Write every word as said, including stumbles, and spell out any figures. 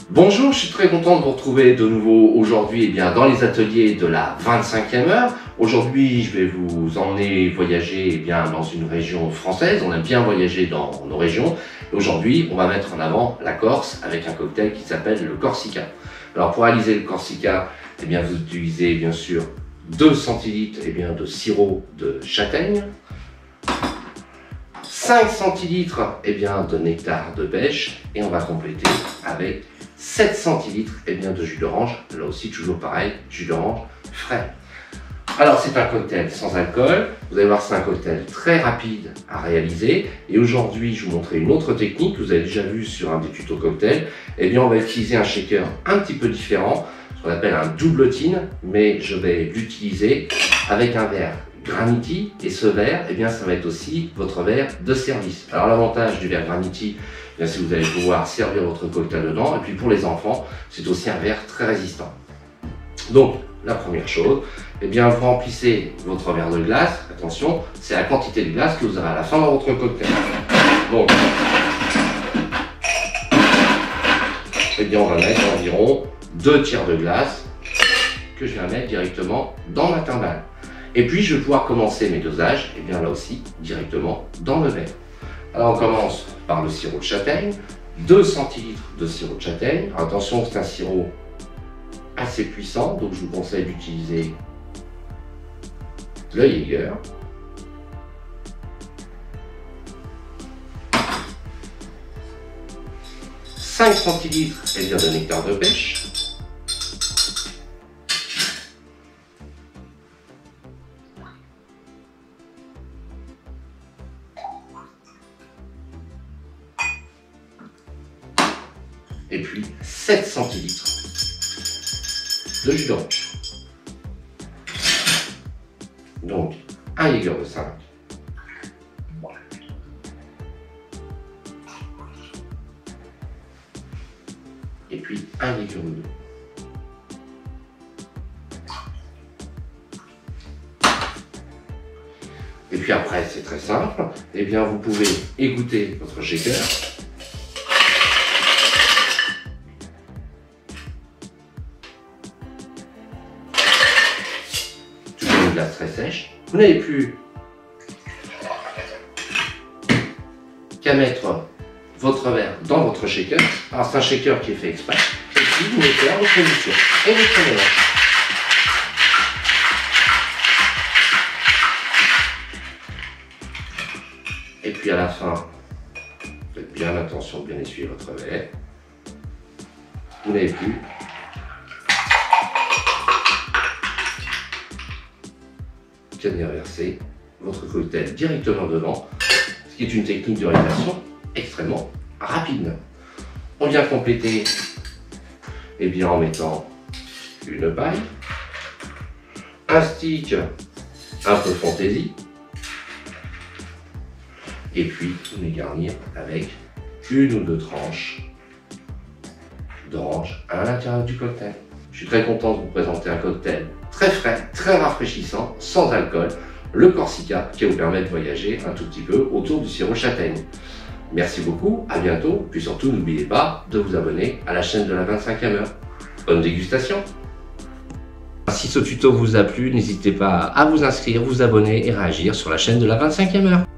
Bonjour, je suis très content de vous retrouver de nouveau aujourd'hui eh bien, dans les ateliers de la vingt-cinquième heure. Aujourd'hui, je vais vous emmener voyager eh bien, dans une région française. On aime bien voyager dans nos régions. Aujourd'hui, on va mettre en avant la Corse avec un cocktail qui s'appelle le Corsica. Alors pour réaliser le Corsica, eh bien, vous utilisez bien sûr deux centilitres eh bien, de sirop de châtaigne, cinq centilitres eh bien, de nectar de pêche et on va compléter avec sept centilitres eh bien, de jus d'orange. Là aussi, toujours pareil, jus d'orange frais. Alors, c'est un cocktail sans alcool. Vous allez voir, c'est un cocktail très rapide à réaliser. Et aujourd'hui, je vais vous montrer une autre technique que vous avez déjà vue sur un des tutos cocktail. Eh bien, on va utiliser un shaker un petit peu différent, ce qu'on appelle un double tin, mais je vais l'utiliser avec un verre Graniti, et ce verre, eh bien, ça va être aussi votre verre de service. Alors l'avantage du verre Graniti, eh bien, c'est que vous allez pouvoir servir votre cocktail dedans, et puis pour les enfants, c'est aussi un verre très résistant. Donc, la première chose, eh bien, vous remplissez votre verre de glace. Attention, c'est la quantité de glace que vous aurez à la fin dans votre cocktail. Donc, eh bien, on va mettre environ deux tiers de glace que je viens mettre directement dans ma timbale. Et puis, je vais pouvoir commencer mes dosages, et bien là aussi, directement dans le verre. Alors, on commence par le sirop de châtaigne, deux centilitres de sirop de châtaigne. Alors, attention, c'est un sirop assez puissant, donc je vous conseille d'utiliser le Jäger. cinq centilitres eh bien, de nectar de pêche. Et puis sept centilitres de jus d'orange. Donc un Jäger de cinq. Et puis un Jäger de deux. Et puis après, c'est très simple. Eh bien, vous pouvez égoutter votre shaker. Glace très sèche. Vous n'avez plus qu'à mettre votre verre dans votre shaker. Alors c'est un shaker qui est fait exprès. Et puis vous mettez à votre émission et votre mélange. Et puis à la fin, faites bien attention de bien essuyer votre verre. Vous n'avez plus qu'à verser votre cocktail directement dedans, ce qui est une technique de réalisation extrêmement rapide. On vient compléter eh bien, en mettant une paille, un stick un peu fantaisie, et puis on les garnir avec une ou deux tranches d'orange à l'intérieur du cocktail. Je suis très content de vous présenter un cocktail très frais, très rafraîchissant, sans alcool, le Corsica, qui va vous permettre de voyager un tout petit peu autour du sirop châtaigne. Merci beaucoup, à bientôt, puis surtout n'oubliez pas de vous abonner à la chaîne de la vingt-cinquième heure. Bonne dégustation! Si ce tuto vous a plu, n'hésitez pas à vous inscrire, vous abonner et réagir sur la chaîne de la vingt-cinquième heure.